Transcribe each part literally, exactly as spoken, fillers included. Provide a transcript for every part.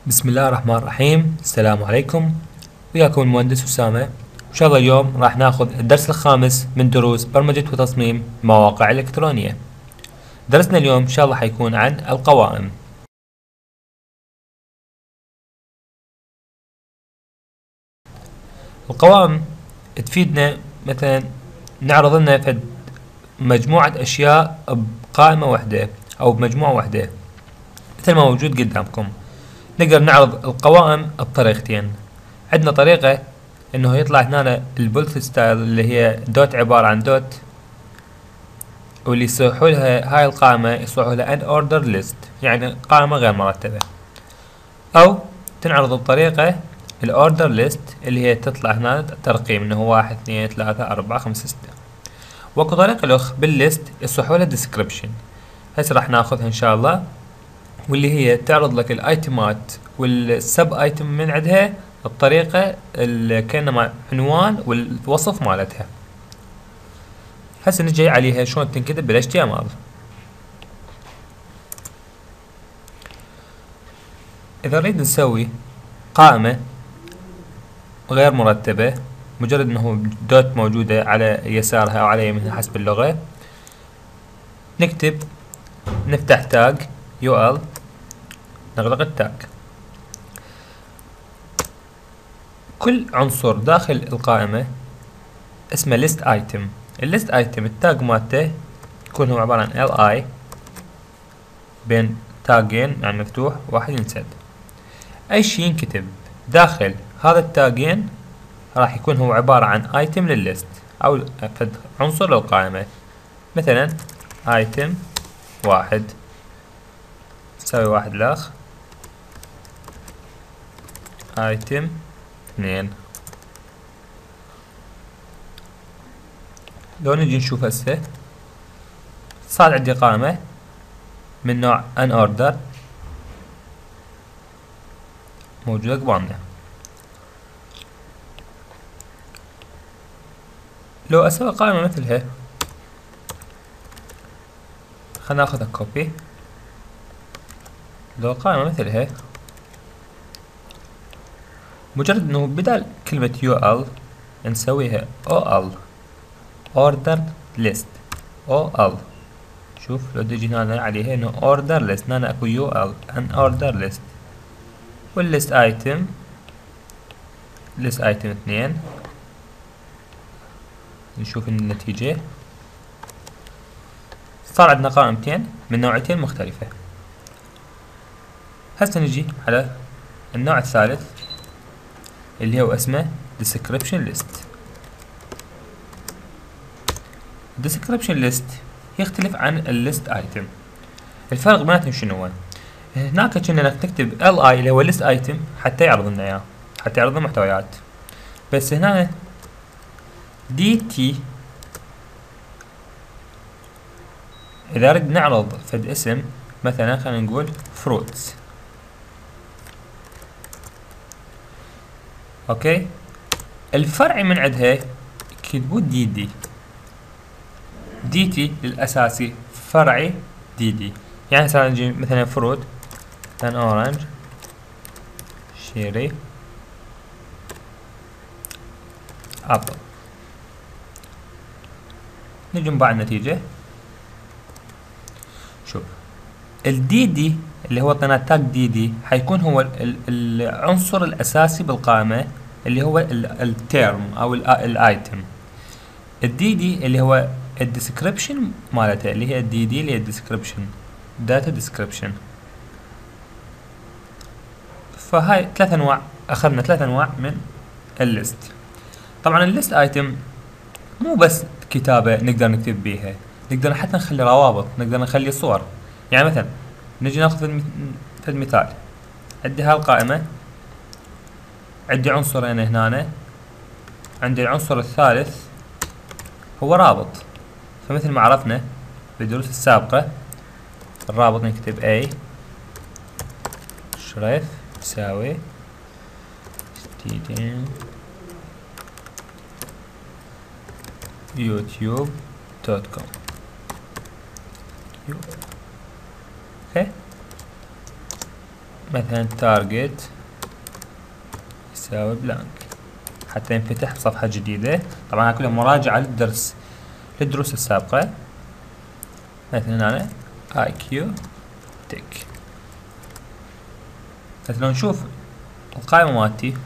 بسم الله الرحمن الرحيم. السلام عليكم، وياكم المهندس أسامة. إن شاء الله اليوم راح ناخذ الدرس الخامس من دروس برمجة وتصميم مواقع إلكترونية. درسنا اليوم إن شاء الله حيكون عن القوائم. القوائم تفيدنا مثلا نعرض لنا فد مجموعة أشياء بقائمة واحدة أو بمجموعة واحدة مثل ما موجود قدامكم. نقدر نعرض القوائم بطريقتين. عندنا طريقة انه يطلع هنا البولت ستايل اللي هي دوت عبارة عن دوت، واللي يصيحوا لها هاي القائمة يصيحوا لها ان اوردر ليست، يعني قائمة غير مرتبة. او تنعرض بطريقة الاوردر ليست اللي هي تطلع هنا ترقيم انه واحد اثنين ثلاثة اربعة خمسة ستة. واكو طريقة الاخ بالليست يصيحوا لها ديسكريبشن، هسه راح ناخذها ان شاء الله، واللي هي تعرض لك الايتمات والسب ايتم من عندها الطريقة اللي كأنما عنوان والوصف مالتها. هسه نجي عليها شلون تنكتب بال إتش تي إم إل. إذا نريد نسوي قائمة غير مرتبة، مجرد انه دوت موجودة على يسارها او على يمينها حسب اللغة، نكتب نفتح تاج يو ال، نغلق التاج. كل عنصر داخل القائمة اسمه list item. الليست ايتم التاج مالته يكون هو عبارة عن ال اي بين تاجين يعني مفتوح واحد ينسد. اي شي ينكتب داخل هذا التاجين راح يكون هو عبارة عن ايتم للليست او فد عنصر للقائمة. مثلا ايتم واحد تساوي واحد لاخ، ايتم اثنين. لو نجي نشوف هسه صار عندي قائمة من نوع ان اوردر موجودة قبالنا. لو اسوي قائمة مثلها، خلنا ناخذها كوبي. لو قائمة مثلها، مجرد انه بدال كلمة يو ال نسويها او ال order list او ال. شوف لو تجي هنا عليها انه order list، هنا اكو يو ال ان order list، والليست ايتم list ايتم اثنين. نشوف النتيجة، صار عندنا قائمتين من نوعيتين مختلفة. هسه نجي على النوع الثالث اللي هو اسمه description list. description list يختلف عن الليست ايتم. الفرق بيناتهم شنو هو؟ هناك كنا نكتب ال اي اللي هو list item حتى يعرض لنا اياه، حتى يعرض لنا محتويات. بس هنا دي تي اذا اريد نعرض فد اسم، مثلا خلينا نقول fruits، اوكي، الفرعي من عندها يكتبوا دي دي. دي تي للاساسي، فرعي دي دي. يعني مثلا نجي مثلا فروت مثلا اورنج شيري ابل. نجي نباع النتيجة. شوف الدي دي اللي هو طينا تاج دي دي حيكون هو ال العنصر الاساسي بالقائمة، اللي هو التيرم او الايتم. الدي دي اللي هو الديسكريبشن مالته، اللي هي الدي دي اللي هي الديسكريبشن داتا ديسكريبشن. فهاي ثلاث انواع، اخذنا ثلاث انواع من الليست. طبعا الليست ايتم مو بس كتابة نقدر نكتب بيها، نقدر حتى نخلي روابط، نقدر نخلي صور. يعني مثلا نجي ناخذ فد مثال، عندي هاي القائمة، عندي عنصرين هنا، عندي العنصر الثالث هو رابط. فمثل ما عرفنا بالدروس السابقة، الرابط نكتب A شريف يساوي ستودنت يوتيوب دوت كوم. اوكي مثلا تارجت يساوي بلانك حتى ينفتح صفحة جديدة. طبعا هاي كلها مراجعة للدرس للدروس السابقة. مثلا أنا اي كيو تك. مثلا نشوف القائمة مالتي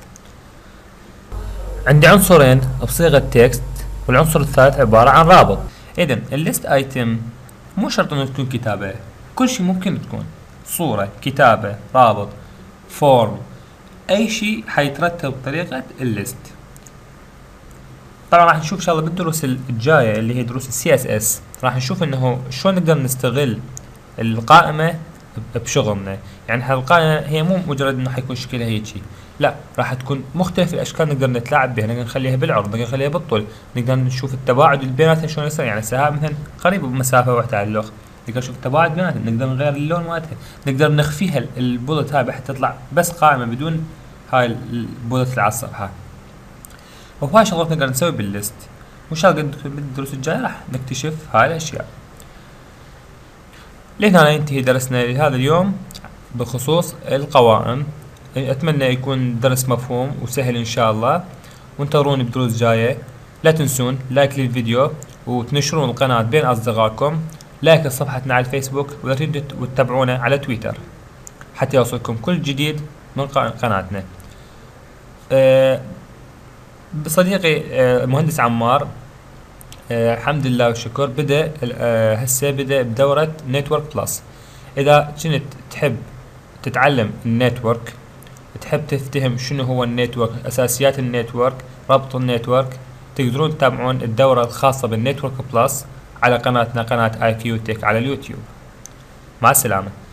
عندي عنصرين بصيغة تكست، والعنصر الثالث عبارة عن رابط. إذن الليست ايتم مو شرط انه تكون كتابة، كل شيء ممكن تكون صورة، كتابة، رابط، فورم، اي شيء حيترتب بطريقة الليست. طبعا راح نشوف ان شاء الله بالدروس الجاية اللي هي دروس السي اس اس راح نشوف انه شلون نقدر نستغل القائمة بشغلنا. يعني هالقائمة هي مو مجرد انه حيكون شكلها هيجي، لا راح تكون مختلف الاشكال نقدر نتلاعب بها، نقدر نخليها بالعرض، نقدر نخليها بالطول، نقدر نشوف التباعد اللي بيناتها شلون يصير. يعني سهام مثلا قريبة بمسافة واحدة على اللوخ، نقدر نشوف التباعد بيناتها، نقدر نغير اللون مالتها، نقدر نخفيها البولت هاي بحيث تطلع بس قائمة بدون هاي البولت اللي على الصفحة. وهاي شغلات نقدر نسوي بالليست، وان شاء الله بالدروس الجاية راح نكتشف هاي الاشياء. لهنا ينتهي درسنا لهذا اليوم بخصوص القوائم. اتمنى يكون درس مفهوم وسهل ان شاء الله، وانتظروني بدروس جاية. لا تنسون لايك للفيديو وتنشرون القناة بين اصدقائكم، لايك صفحتنا على الفيسبوك، ولا تنسوا وتتابعونا على تويتر حتى يوصلكم كل جديد من قناتنا. أه بصديقي أه المهندس عمار أه الحمد لله والشكر بدأ أه هسه بدأ بدورة نتورك بلس. اذا كنت تحب تتعلم النتورك، تحب تفتهم شنو هو النتورك، اساسيات النتورك، ربط النتورك، تقدرون تتابعون الدورة الخاصة بالنتورك بلس على قناتنا قناة اي كيو تك على اليوتيوب. مع السلامة.